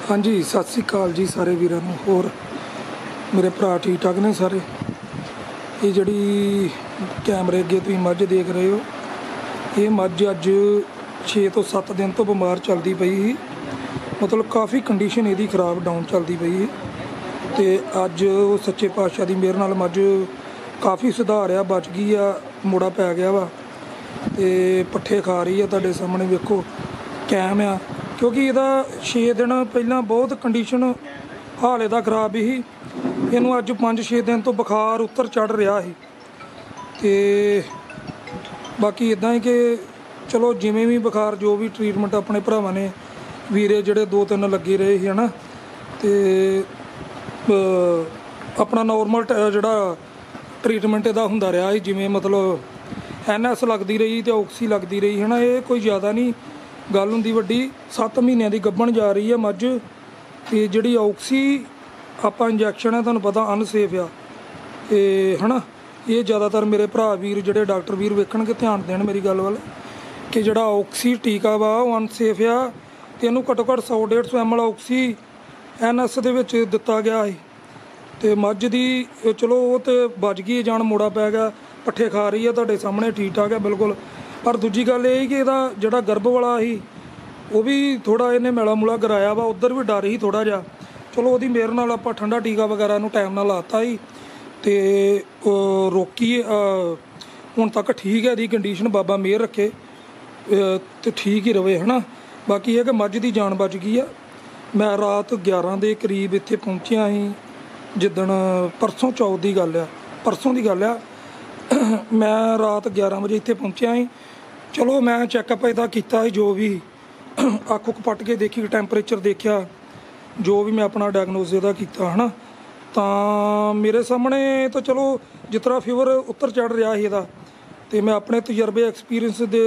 हाँ जी, सत श्री अकाल जी सारे वीरां नूं। होर मेरे भरा ठीक ठाक ने सारे। ये जिहड़ी कैमरे अगे तुसीं मझ देख रहे हो, ये मझ अज 6 तो 7 दिन तो बीमार चलती पई ही। मतलब काफ़ी कंडीशन इहदी खराब डाउन चलती पई ही। तो अज वो सच्चे पातशाह की मेहर नाल मझ काफ़ी सुधार आ, बच गई आ, मुड़ा पै गया वा ते पट्ठे खा रही है। तुहाडे सामने वेखो कैम आ, क्योंकि ਇਹਦਾ 6 दिन ਪਹਿਲਾਂ बहुत कंडीशन हाल ਇਹਦਾ खराब ही। ਇਹਨੂੰ ਅੱਜ 5-6 दिन तो बुखार ਉੱਤਰ चढ़ ਰਿਹਾ ਸੀ। ਤੇ ਬਾਕੀ ਇਦਾਂ ਹੀ कि चलो जिमें भी बुखार जो भी ट्रीटमेंट अपने भरावां ने वीरे ਜਿਹੜੇ 2-3 ਲੱਗੇ ਰਹੇ ਸੀ है ना, तो अपना नॉर्मल ਜਿਹੜਾ ट्रीटमेंट ਇਹਦਾ ਹੁੰਦਾ ਰਿਹਾ ਸੀ। ਜਿਵੇਂ मतलब NS लगती रही तो ऑक्सी लगती रही है ना। ये कोई ज़्यादा नहीं गल हुंदी वड्डी। 7 महीनों की गब्बण जा रही है मझ, तो जिहड़ी ऑक्सी आपां इंजैक्शन है तुहानूं पता अनसेफ आ है ना। ये ज़्यादातर मेरे भरा वीर जिहड़े डॉक्टर वीर वेखणगे ध्यान देण मेरी गल वाल कि जिहड़ा ऑक्सी टीका वा वो अनसेफ आ। तो इहनूं घट्टो घट्ट 100-150 ml ऑक्सी NS दे विच दित्ता गया है। तो मझ दी चलो वो तो बच गई जान, मोड़ा पै गया, पट्ठे खा रही है, तुहाडे सामने ठीक ठाक है बिल्कुल। पर दूजी गल ये कि इहदा जिहड़ा गर्भ वाला ही वो भी थोड़ा इन्हें मैला मूला कराया वा, उधर भी डर ही थोड़ा जिहा। चलो वो मेहर नाल आपां ठंडा टीका वगैरह नूं टाइम नाल लाता ही तो रोकी हुण तक ठीक है। इहदी कंडीशन बाबा मेहर रखे तो ठीक ही रहे है ना। बाकी ये कि मझ की जान बच गई है। मैं रात 11 के करीब इत्थे पहुँचिया ही, जिदण परसों चौथ की गल आ, परसों की गल आ। मैं रात 11 बजे इत्थे पहुँचिया ही। चलो मैं चैकअप इहदा कीता ही, जो भी अख उख पट के देखी, टैंपरेचर देखा, जो भी मैं अपना डायगनोस इहदा कीता है ना। तो मेरे सामने तो चलो जिस तरह फीवर उत्तर चढ़ रहा है इहदा, तो मैं अपने तजर्बे एक्सपीरियंस के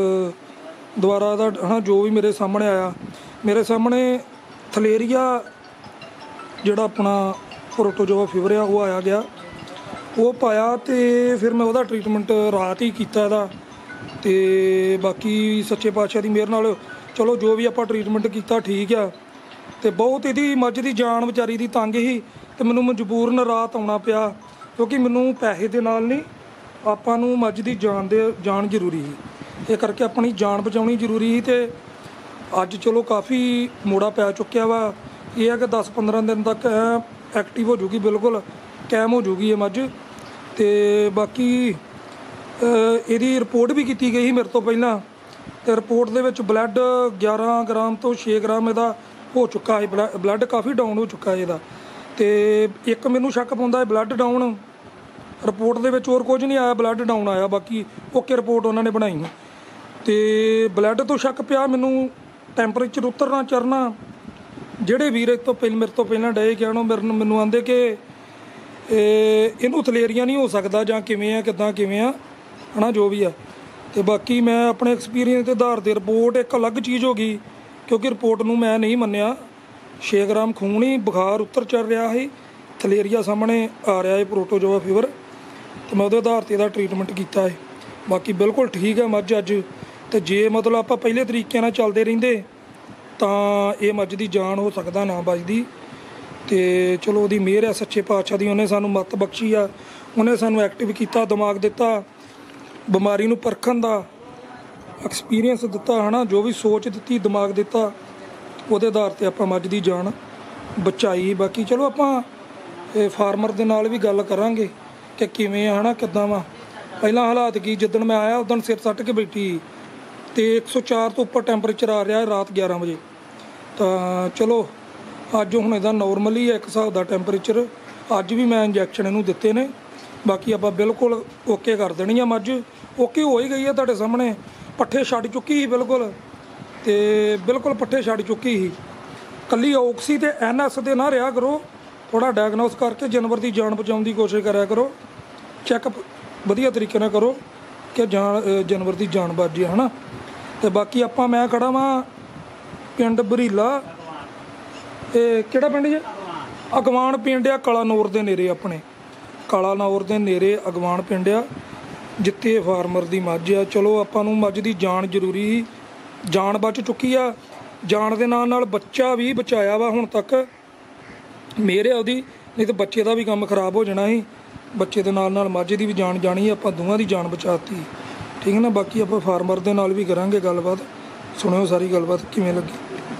द्वारा है ना, जो भी मेरे सामने आया, मेरे सामने थलेरिया जिहड़ा अपना प्रोटोजोआ फीवर आ वो आया गया, वो पाया। तो फिर मैं वह ट्रीटमेंट रात ही किया इहदा। तो बाकी सच्चे पातशाह की मेहर नाल चलो जो भी आप ट्रीटमेंट किया ठीक आ। तो बहुत इहदी मझ की जान बेचारी की तंग ही, तो मैनूं मजबूरन रात आउणा पिया, क्योंकि मैनूं पैसे दे नाल नहीं, आपां नूं मझ की जान जरूरी ही। ये करके अपनी जान बचाउणी जरूरी ही। तो अज चलो काफ़ी मोड़ा पै चुक्या वा। ये है कि 10-15 दिन तक एक्टिव हो जूगी, बिल्कुल कैम हो जूगी ये मझ। तो बाकी ਇਹਦੀ रिपोर्ट भी की गई मेरे तो पहला, तो रिपोर्ट दे विच ब्लड 11 ग्राम तो 6 ग्राम इहदा हो चुका है। ब्लड काफ़ी डाउन हो चुका है इहदा। तो एक मैनूं शक पाउंदा है ब्लड डाउन, रिपोर्ट दे विच होर कुछ नहीं आया, ब्लड डाउन आया, बाकी ओके रिपोर्ट उन्होंने बनाई। तो ब्लड तो शक पिया मैनूं, टैंपरेचर उतरना चढ़ना, ਜਿਹੜੇ ਵੀਰ ਇਸ ਤੋਂ ਮੇਰੇ ਤੋਂ ਪਹਿਲਾਂ ਡਏ ਕਹਿਣੋਂ ਮੈਨੂੰ ਆਂਦੇ कि ਇਹਨੂੰ ਥਲੇਰੀਆ नहीं हो सकता ਜਾਂ ਕਿਵੇਂ ਆ ਕਿੱਦਾਂ ਕਿਵੇਂ ਆ है ना, जो भी है। तो बाकी मैं अपने एक्सपीरियंस के आधार पर रिपोर्ट एक अलग चीज़ हो गई, क्योंकि रिपोर्ट नूं मैं नहीं मन्निया। 6 ग्राम खून ही बुखार उत्तर चढ़ रहा है, थलेरिया सामने आ रहा है प्रोटोजोआ फीवर। तो मैं उहदे आधार पर इहदा ट्रीटमेंट किया है। बाकी बिल्कुल ठीक है मझ अज। तो जे मतलब आप पहले तरीके नाल चलते रहिंदे तो ये मझ की जान हो सकता ना बचदी। तो चलो उहदी मेहर है सच्चे पातशाह की, उन्हें सानूं मत बख्शी आ, उन्हें सानूं एक्टिव किया, दिमाग दिता, बीमारी नूं परखण दा एक्सपीरियंस दिता है ना, जो भी सोच दी, दिमाग दिता, उहदे आधार पर आपां मझ की जान बचाई। बाकी चलो आपां फार्मर दे नाल भी गल करांगे कि किवें है ना, किद्दां वा पहलां हालात की। जिद्दण मैं आया उदण सिर सट के बैठी, तो 104 तो उपर टैंपरेचर आ रहा है रात 11 बजे। तो चलो अज हुण इहदा नॉर्मल ही है एक हिसाब दा टैंपरेचर। अज भी मैं इंजैक्शन इहनूं दित्ते ने, बाकी आपां बिल्कुल ओके कर देनी है। मझ ओके हो ही गई है, तुहाडे सामने पट्ठे छड्ड चुकी ही बिल्कुल। तो बिल्कुल पट्ठे छड्ड चुकी ही। कल्ली ऑक्सी ते NS दे ना रहा करो, थोड़ा डायगनोस करके जानवर की जान बचाउण की कोशिश करा करो, चैकअप वधिया तरीके नाल करो कि जानवर की जान बच जाए है ना। तो बाकी आपां मैं खड़ा वां पिंड बरीला, किहड़ा पिंड जी, अगवाण पिंड आ, कलानौर दे नेड़े, अपने कलानौर दे नेड़े अगवाण पिंड आ, जित्थे फार्मर की मझ आ। चलो आपां नूं मझ की जान जरूरी, जान बच चुकी आ। ਜਾਨ ਦੇ ਨਾਲ ਬੱਚਾ ਵੀ ਬਚਾਇਆ ਵਾ ਹੁਣ ਤੱਕ ਮੇਰੇ ਉਹਦੀ, ਨਹੀਂ ਤਾਂ ਬੱਚੇ ਦਾ ਵੀ ਕੰਮ ਖਰਾਬ ਹੋ ਜਾਣਾ ਸੀ। ਬੱਚੇ ਦੇ ਨਾਲ ਮੱਝ ਦੀ ਵੀ ਜਾਨ ਜਾਣੀ, ਆਪਾਂ ਦੋਵਾਂ ਦੀ ਜਾਨ ਬਚਾਤੀ, ਠੀਕ ਹੈ ਨਾ। ਬਾਕੀ ਆਪਾਂ ਫਾਰਮਰ ਦੇ ਨਾਲ ਵੀ ਕਰਾਂਗੇ ਗੱਲਬਾਤ, ਸੁਣਿਓ ਸਾਰੀ ਗੱਲਬਾਤ ਕਿਵੇਂ ਲੱਗੀ।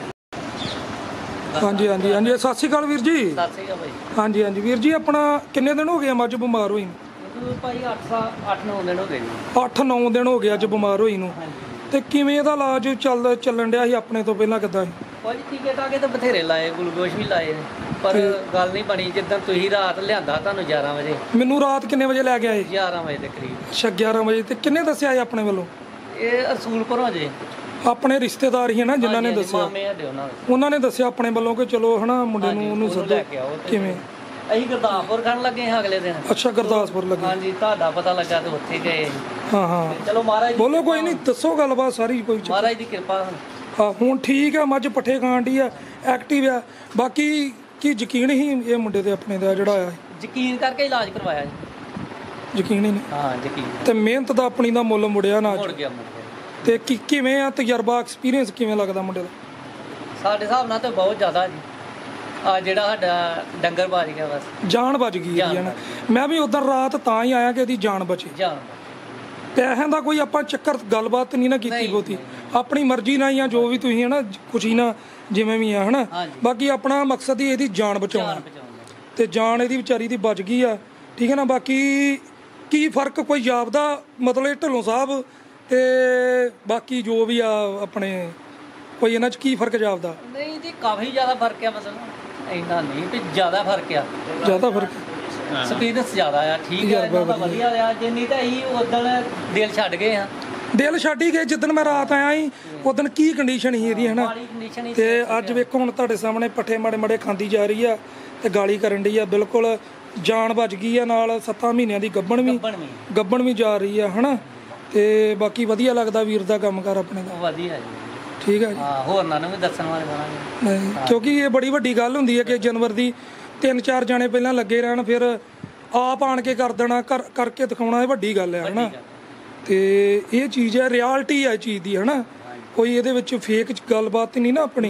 ਹਾਂਜੀ ਹਾਂਜੀ ਹਾਂਜੀ, ਸਤਿ ਸ਼੍ਰੀ ਅਕਾਲ ਵੀਰ ਜੀ। ਸਤਿ ਸ਼੍ਰੀ ਅਕਾਲ ਭਾਈ। ਹਾਂਜੀ ਹਾਂਜੀ ਵੀਰ ਜੀ, ਆਪਣਾ ਕਿੰਨੇ ਦਿਨ ਹੋ ਗਏ ਮੱਝ ਬਿਮਾਰ ਹੋਈ ਨੂੰ? ਭਾਈ 8-9 ਦਿਨ ਹੋ ਗਏ ਨੇ। 8-9 ਦਿਨ ਹੋ ਗਏ ਅੱਜ ਬਿਮਾਰ ਹੋਈ ਨੂੰ। ਤੇ ਕਿਵੇਂ ਇਹਦਾ ਇਲਾਜ ਚੱਲਣ ਡਿਆ ਸੀ ਆਪਣੇ ਤੋਂ ਪਹਿਲਾਂ, ਕਿੱਦਾਂ ਸੀ? ਭਾਈ ਟੀਕੇ ਟਾਕੇ ਤਾਂ ਬਥੇਰੇ ਲਾਏ, ਗਲੂਕੋਸ਼ ਵੀ ਲਾਏ, ਪਰ ਗੱਲ ਨਹੀਂ ਬਣੀ। ਜਿੱਦਾਂ ਤੁਸੀਂ ਰਾਤ ਲਿਆਂਦਾ ਤੁਹਾਨੂੰ 11 ਵਜੇ, ਮੈਨੂੰ ਰਾਤ ਕਿੰਨੇ ਵਜੇ ਲੈ ਕੇ ਆਏ? 11 ਵਜੇ ਦੇ ਕਰੀਬ। ਅੱਛਾ 11 ਵਜੇ। ਤੇ ਕਿੰਨੇ ਦੱਸਿਆ ਸੀ ਆਪਣੇ ਵੱਲੋਂ? ਇਹ ਰਸੂਲਪੁਰੋਂ ਜੇ ਆਪਣੇ ਰਿਸ਼ਤੇਦਾਰ ਹੀ ਹੈ ਨਾ ਜਿਨ੍ਹਾਂ ਨੇ ਦੱਸਿਆ? ਮਾਮੇ ਸਾਡੇ ਉਹਨਾਂ ਨੇ ਦੱਸਿਆ ਆਪਣੇ ਵੱਲੋਂ ਕਿ ਚਲੋ ਹਨਾ ਮੁੰਡੇ ਨੂੰ ਉਹਨੂੰ ਸੱਦੋ। ਕਿਵੇਂ? ਅਸੀਂ ਗੁਰਦਾਸਪੁਰ ਖੜਨ ਲੱਗੇ ਹਾਂ ਅਗਲੇ ਦਿਨ। ਅੱਛਾ ਗੁਰਦਾਸਪੁਰ ਲੱਗੇ। ਹਾਂਜੀ, ਤੁਹਾਡਾ ਪਤਾ ਲੱਗਾ ਤੇ ਉੱਥੇ ਗਏ। ਹਾਂ ਚਲੋ ਮਹਾਰਾਜ ਬੋਲੋ, ਕੋਈ ਨਹੀਂ ਦੱਸੋ ਗੱਲਬਾਤ ਸਾਰੀ, ਕੋਈ ਮਹਾਰਾਜ ਦੀ ਕਿਰਪਾ। ਹਾਂ ਹੁਣ ਠੀਕ ਆ, ਮੱਝ ਪੱਠੇ ਖਾਣ ਡਈ ਆ, ਐਕਟਿਵ ਆ। ਬਾਕੀ ਕੀ ਯਕੀਨ ਹੀ ਇਹ ਮੁੰਡੇ ਤੇ ਆਪਣੇ ਦਾ ਜਿਹੜਾ ਆਇਆ? ਯਕੀਨ ਕਰਕੇ ਇਲਾਜ ਕਰਵਾਇਆ ਜੀ। ਯਕੀਨ ਹੀ ਨਹੀਂ? ਹਾਂ ਯਕੀਨ। ਤੇ ਮਿਹਨਤ ਦਾ ਆਪਣੀ ਦਾ ਮੁੱਲ ਮੁੜਿਆ ਨਾ? ਮੁੜ ਗਿਆ। ਤੇ ਕਿਵੇਂ ਆ ਤਜਰਬਾ, ਐਕਸਪੀਰੀਅੰਸ ਕਿਵੇਂ ਲੱਗਦਾ ਮੁੰਡੇ ਦਾ? ਸਾਡੇ ਹਿਸਾਬ ਨਾਲ ਤਾਂ ਬਹੁਤ ਜ਼ਿਆਦਾ ਜੀ। ਆ ਜਿਹੜਾ ਸਾਡਾ ਡੰਗਰ ਬਚ ਗਿਆ, ਬਸ ਜਾਨ ਬਚ ਗਈ ਹੈ ਨਾ। ਮੈਂ ਵੀ ਉਧਰ ਰਾਤ ਤਾਂ ਹੀ ਆਇਆ ਕਿ ਇਹਦੀ ਜਾਨ ਬਚੇ। ਪੈਸਿਆਂ ਦਾ ਕੋਈ ਆਪਾਂ ਚੱਕਰ ਗੱਲਬਾਤ ਨਹੀਂ ਨਾ ਕੀਤੀ ਬਹੁਤੀ, ਆਪਣੀ ਮਰਜ਼ੀ ਨਾਲ ਜਾਂ ਜੋ ਵੀ ਤੁਸੀਂ ਹੈ ਨਾ, ਖੁਸ਼ੀ ਨਾਲ ਜਿਵੇਂ ਵੀ ਆ ਹਨਾ। ਬਾਕੀ ਆਪਣਾ ਮਕਸਦ ਹੀ ਇਹਦੀ ਜਾਨ ਬਚਾਉਣਾ, ਤੇ ਜਾਨ ਇਹਦੀ ਵਿਚਾਰੀ ਦੀ ਬਚ ਗਈ ਆ, ਠੀਕ ਹੈ ਨਾ। ਬਾਕੀ ਕੀ ਫਰਕ ਕੋਈ ਜਾਪਦਾ ਮਤਲਬ ਢਿੱਲੋਂ ਸਾਹਿਬ ਤੇ ਬਾਕੀ ਜੋ ਵੀ ਆ ਆਪਣੇ, ਕੋਈ ਇਹਨਾਂ 'ਚ ਕੀ ਫਰਕ ਜਾਪਦਾ? ਨਹੀਂ ਜੀ, ਕਾਫੀ ਜ਼ਿਆਦਾ ਫਰਕ ਆ। ਮਤਲਬ ਇੰਨਾ ਨਹੀਂ ਤੇ ਜ਼ਿਆਦਾ ਫਰਕ ਆ। ਜ਼ਿਆਦਾ ਫਰਕ? ਐਕਸਪੀਰੀਅੰਸ ਜ਼ਿਆਦਾ ਆ। ਠੀਕ ਆ, ਇਹਨਾਂ ਦਾ ਵਧੀਆ ਆ। ਜਿੰਨੀ ਤਾਂ ਅਸੀਂ ਉਦੋਂ ਦਿਲ ਛੱਡ ਗਏ ਆ। ਦਿਲ ਛੱਡ ਹੀ ਗਏ ਜਿੱਦਣ ਮੈਂ ਰਾਤ ਆਇਆ ਸੀ, ਉਦੋਂ ਕੀ ਕੰਡੀਸ਼ਨ ਸੀ ਇਹਦੀ ਹਨਾ। ਤੇ ਅੱਜ ਵੇਖੋ ਹੁਣ ਤੁਹਾਡੇ ਸਾਹਮਣੇ ਪੱਠੇ ਮਾੜੇ ਖਾਂਦੀ ਜਾ ਰਹੀ ਆ ਤੇ ਗਾਲੀ ਕਰਨ ਡਈ ਆ। ਬਿਲਕੁਲ ਜਾਨ ਬਚ ਗਈ ਆ, ਨਾਲ 7 ਮਹੀਨਿਆਂ ਦੀ ਗੱਭਣ ਵੀ ਜਾ ਰਹੀ ਆ ਹਨਾ। ਤੇ ਬਾਕੀ ਵਧੀਆ ਲੱਗਦਾ ਵੀਰ ਦਾ ਕੰਮ ਕਾਰ ਆਪਣੇ ਦਾ। ਵਧੀਆ ਜੀ, ਠੀਕ ਹੈ ਜੀ। ਹੋਰਨਾਂ ਨੂੰ ਵੀ ਦੱਸਣ ਵਾਲੇ ਬਣਾਂਗੇ, ਕਿਉਂਕਿ ਇਹ ਬੜੀ ਵੱਡੀ ਗੱਲ ਹੁੰਦੀ ਹੈ ਕਿ ਜਾਨਵਰ ਦੀ 3-4 ਜਾਣੇ ਪਹਿਲਾਂ ਲੱਗੇ ਰਹਿਣ, ਫਿਰ ਆਪ ਆਣ ਕੇ ਕਰ ਦੇਣਾ, ਕਰਕੇ ਦਿਖਾਉਣਾ, ਇਹ ਵੱਡੀ ਗੱਲ ਹੈ ਹਨਾ। ਤੇ ਇਹ ਚੀਜ਼ ਹੈ, ਰਿਐਲਿਟੀ ਹੈ ਚੀਜ਼ ਦੀ ਹਨਾ। ਕੋਈ ਇਹਦੇ ਵਿੱਚ ਫੇਕ ਗੱਲਬਾਤ ਨਹੀਂ ਨਾ ਆਪਣੀ।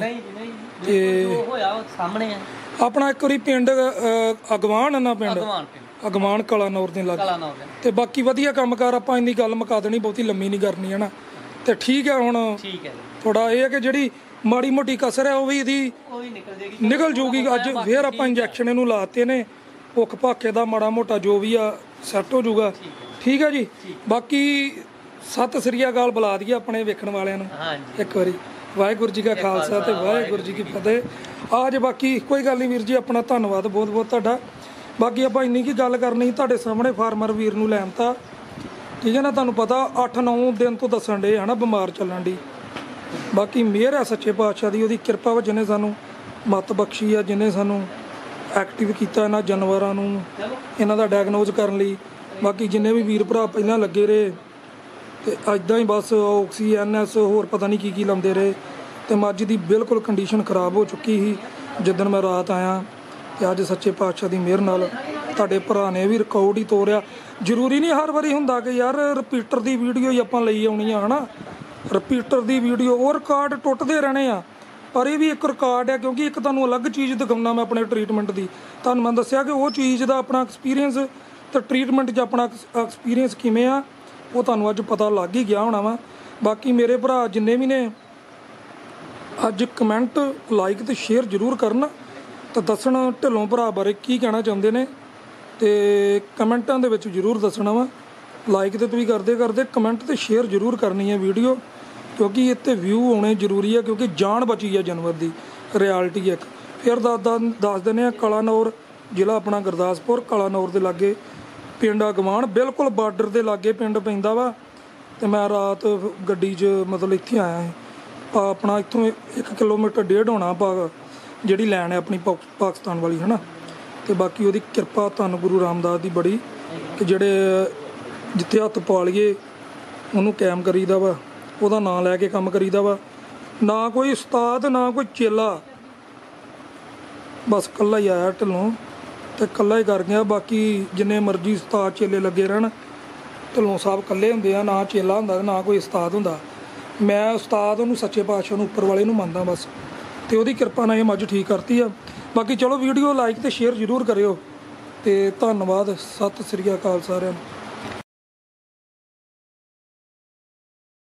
ਤੇ ਹੋਇਆ ਸਾਹਮਣੇ ਆ ਆਪਣਾ। ਇੱਕ ਵਾਰੀ ਪਿੰਡ ਅਗਵਾਨ ਨਾ, ਪਿੰਡ ਅਗਵਾਨ ਕਲਾਨੌਰ ਦੇ ਲਾਗੇ। ਤੇ ਬਾਕੀ ਵਧੀਆ ਕੰਮਕਾਰ, ਆਪਾਂ ਇੰਨੀ ਗੱਲ ਮੁਕਾ ਦੇਣੀ, ਬਹੁਤੀ ਲੰਮੀ ਨਹੀਂ ਕਰਨੀ ਹੈ ਨਾ। ਤੇ ਠੀਕ ਹੈ, ਹੁਣ ਥੋੜਾ ਇਹ ਹੈ ਕਿ ਜਿਹੜੀ ਮਾੜੀ ਮੋਟੀ ਕਸਰ ਹੈ ਉਹ ਵੀ ਇਹਦੀ ਨਿਕਲ ਜੂਗੀ। ਅੱਜ ਫੇਰ ਆਪਾਂ ਇੰਜੈਕਸ਼ਨ ਇਹਨੂੰ ਲਾਤੇ ਨੇ, ਭੁੱਖ ਭਾਕੇ ਦਾ ਮਾੜਾ ਮੋਟਾ ਜੋ ਵੀ ਆ ਸੈੱਟ ਹੋ ਜੂਗਾ। ਠੀਕ ਹੈ ਜੀ। ਬਾਕੀ ਸਤਿ ਸ੍ਰੀ ਅਕਾਲ ਬੁਲਾ ਦਈਏ ਆਪਣੇ ਵੇਖਣ ਵਾਲਿਆਂ ਨੂੰ ਇੱਕ ਵਾਰੀ। ਵਾਹਿਗੁਰੂ ਜੀ ਕਾ ਖਾਲਸਾ ਤੇ ਵਾਹਿਗੁਰੂ ਜੀ ਕੀ ਫਤਿਹ। ਆਜ ਬਾਕੀ ਕੋਈ ਗੱਲ ਨਹੀਂ ਵੀਰ ਜੀ, ਆਪਣਾ ਧੰਨਵਾਦ ਬਹੁਤ ਬਹੁਤ ਤੁਹਾਡਾ। ਬਾਕੀ ਆਪਾਂ ਇੰਨੀ ਕੀ ਗੱਲ ਕਰਨੀ ਤੁਹਾਡੇ ਸਾਹਮਣੇ, ਫਾਰਮਰ ਵੀਰ ਨੂੰ ਲੈਣ ਤਾਂ ਠੀਕ ਹੈ ਨਾ। ਤੁਹਾਨੂੰ ਪਤਾ 8-9 ਦਿਨ ਤੋਂ ਦੱਸਣ ਡੇ ਹਨਾ ਬਿਮਾਰ ਚੱਲਣ ਦੀ। ਬਾਕੀ ਮਿਹਰ ਹੈ ਸੱਚੇ ਪਾਤਸ਼ਾਹ ਦੀ, ਉਹਦੀ ਕਿਰਪਾ ਵਾ, ਜਿਹਨੇ ਸਾਨੂੰ ਮੱਤ ਬਖਸ਼ੀ ਆ, ਜਿਹਨੇ ਸਾਨੂੰ ਐਕਟਿਵ ਕੀਤਾ ਇਹਨਾਂ ਜਾਨਵਰਾਂ ਨੂੰ, ਇਹਨਾਂ ਦਾ ਡਾਇਗਨੋਜ਼ ਕਰਨ ਲਈ। ਬਾਕੀ ਜਿੰਨੇ ਵੀ ਵੀਰ ਭਰਾ ਪਹਿਲਾਂ ਲੱਗੇ ਰਹੇ ਤੇ ਇੱਦਾਂ ਹੀ ਬਸ ਆਕਸੀ NS ਹੋਰ ਪਤਾ ਨਹੀਂ ਕੀ ਲਾਉਂਦੇ ਰਹੇ। ਤੇ ਮੱਝ ਦੀ ਬਿਲਕੁਲ ਕੰਡੀਸ਼ਨ ਖਰਾਬ ਹੋ ਚੁੱਕੀ ਸੀ ਜਿੱਦਣ ਮੈਂ ਰਾਤ ਆਇਆ। ਤੇ ਅੱਜ ਸੱਚੇ ਪਾਤਸ਼ਾਹ ਦੀ ਮਿਹਰ ਨਾਲ ਤੁਹਾਡੇ ਭਰਾ ਨੇ ਵੀ ਰਿਕਾਰਡ ਹੀ ਤੋੜਿਆ। ਜ਼ਰੂਰੀ ਨਹੀਂ ਹਰ ਵਾਰੀ ਹੁੰਦਾ ਕਿ ਯਾਰ ਰਿਪੀਟਰ ਦੀ ਵੀਡੀਓ ਹੀ ਆਪਾਂ ਲਈ ਆਉਣੀ ਆ ਹਨਾ। ਰਿਪੀਟਰ ਦੀ ਵੀਡੀਓ ਉਹ ਰਿਕਾਰਡ ਟੁੱਟਦੇ ਰਹਿਣੇ ਆ, ਪਰ ਇਹ ਵੀ ਇੱਕ ਰਿਕਾਰਡ ਹੈ। ਕਿਉਂਕਿ ਇੱਕ ਤੁਹਾਨੂੰ ਅਲੱਗ ਚੀਜ਼ ਦਿਖਾਉਣਾ ਮੈਂ ਆਪਣੇ ਟਰੀਟਮੈਂਟ ਦੀ। ਤੁਹਾਨੂੰ ਮੈਂ ਦੱਸਿਆ ਕਿ ਉਹ ਚੀਜ਼ ਦਾ ਆਪਣਾ ਐਕਸਪੀਰੀਅੰਸ ਤੇ ਟਰੀਟਮੈਂਟ 'ਚ ਆਪਣਾ ਐਕਸਪੀਰੀਅੰਸ ਕਿਵੇਂ ਆ, ਉਹ ਤੁਹਾਨੂੰ ਅੱਜ ਪਤਾ ਲੱਗ ਹੀ ਗਿਆ ਹੋਣਾ ਵਾ। ਬਾਕੀ ਮੇਰੇ ਭਰਾ ਜਿੰਨੇ ਵੀ ਨੇ ਅੱਜ ਕਮੈਂਟ, ਲਾਈਕ ਤੇ ਸ਼ੇਅਰ ਜ਼ਰੂਰ ਕਰਨ ਤੇ ਦੱਸਣ ਢਿੱਲੋਂ ਭਰਾ ਬਾਰੇ ਕੀ ਕਹਿਣਾ ਚਾਹੁੰਦੇ ਨੇ। ਤੇ ਕਮੈਂਟਾਂ ਦੇ ਵਿੱਚ ਜ਼ਰੂਰ ਦੱਸਣਾ ਵਾ। ਲਾਈਕ ਤੇ ਤੁਸੀਂ ਕਰਦੇ ਕਮੈਂਟ ਤੇ ਸ਼ੇਅਰ ਜ਼ਰੂਰ ਕਰਨੀ ਹੈ ਵੀਡੀਓ, ਕਿਉਂਕਿ ਇੱਥੇ ਵਿਊ ਆਉਣੇ ਜ਼ਰੂਰੀ ਹੈ। ਕਿਉਂਕਿ ਜਾਨ ਬਚੀ ਹੈ ਜਾਨਵਰ ਦੀ, ਰਿਐਲਿਟੀ ਇੱਕ। ਫਿਰ ਦੱਸ ਦਿੰਦੇ ਹਾਂ, ਕਲਾਨੌਰ ਜ਼ਿਲ੍ਹਾ ਆਪਣਾ ਗੁਰਦਾਸਪੁਰ, ਕਲਾਨੌਰ ਦੇ ਲਾਗੇ ਪਿੰਡ ਅਗਵਾਨ, ਬਿਲਕੁਲ ਬਾਰਡਰ ਦੇ ਲਾਗੇ ਪਿੰਡ ਪੈਂਦਾ ਵਾ। ਤੇ ਮੈਂ ਰਾਤ ਗੱਡੀ 'ਚ ਮਤਲਬ ਇੱਥੇ ਆਇਆ ਸੀ। ਆਪਣਾ ਇੱਥੋਂ 1 ਕਿਲੋਮੀਟਰ 1.5 ਹੋਣਾ ਜਿਹੜੀ ਲੈਣ ਹੈ ਆਪਣੀ ਪਾਕਿਸਤਾਨ ਵਾਲੀ ਹੈ ਨਾ। ਤੇ ਬਾਕੀ ਉਹਦੀ ਕਿਰਪਾ ਧੰਨ ਗੁਰੂ ਰਾਮਦਾਸ ਦੀ ਬੜੀ, ਕਿ ਜਿਹੜੇ ਜਿੱਥੇ ਹੱਥ ਪਾ ਲਈਏ ਉਹਨੂੰ ਕਾਇਮ ਕਰੀਦਾ ਵਾ, ਉਹਦਾ ਨਾਂ ਲੈ ਕੇ ਕੰਮ ਕਰੀਦਾ ਵਾ। ਨਾ ਕੋਈ ਉਸਤਾਦ ਨਾ ਕੋਈ ਚੇਲਾ, ਬਸ ਇਕੱਲਾ ਹੀ ਆਇਆ ਢਿੱਲੋਂ ਤੇ ਇਕੱਲਾ ਹੀ ਕਰ ਗਿਆ। ਬਾਕੀ ਜਿੰਨੇ ਮਰਜ਼ੀ ਉਸਤਾਦ ਚੇਲੇ ਲੱਗੇ ਰਹਿਣ, ਢਿੱਲੋਂ ਸਾਹਿਬ ਇਕੱਲੇ ਹੁੰਦੇ ਆ, ਨਾ ਚੇਲਾ ਹੁੰਦਾ ਨਾ ਕੋਈ ਉਸਤਾਦ ਹੁੰਦਾ। ਮੈਂ ਉਸਤਾਦ ਉਹਨੂੰ ਸੱਚੇ ਪਾਤਸ਼ਾਹ ਨੂੰ ਉੱਪਰ ਵਾਲੇ ਨੂੰ ਮੰਨਦਾ ਬਸ, ਤੇ ਉਹਦੀ ਕਿਰਪਾ ਨਾਲ ਇਹ ਮੱਝ ਠੀਕ ਕਰਤੀ ਆ। ਬਾਕੀ ਚਲੋ ਵੀਡੀਓ ਲਾਈਕ ਤੇ ਸ਼ੇਅਰ ਜ਼ਰੂਰ ਕਰਿਓ, ਤੇ ਧੰਨਵਾਦ। ਸਤਿ ਸ੍ਰੀ ਅਕਾਲ ਸਾਰਿਆਂ ਨੂੰ।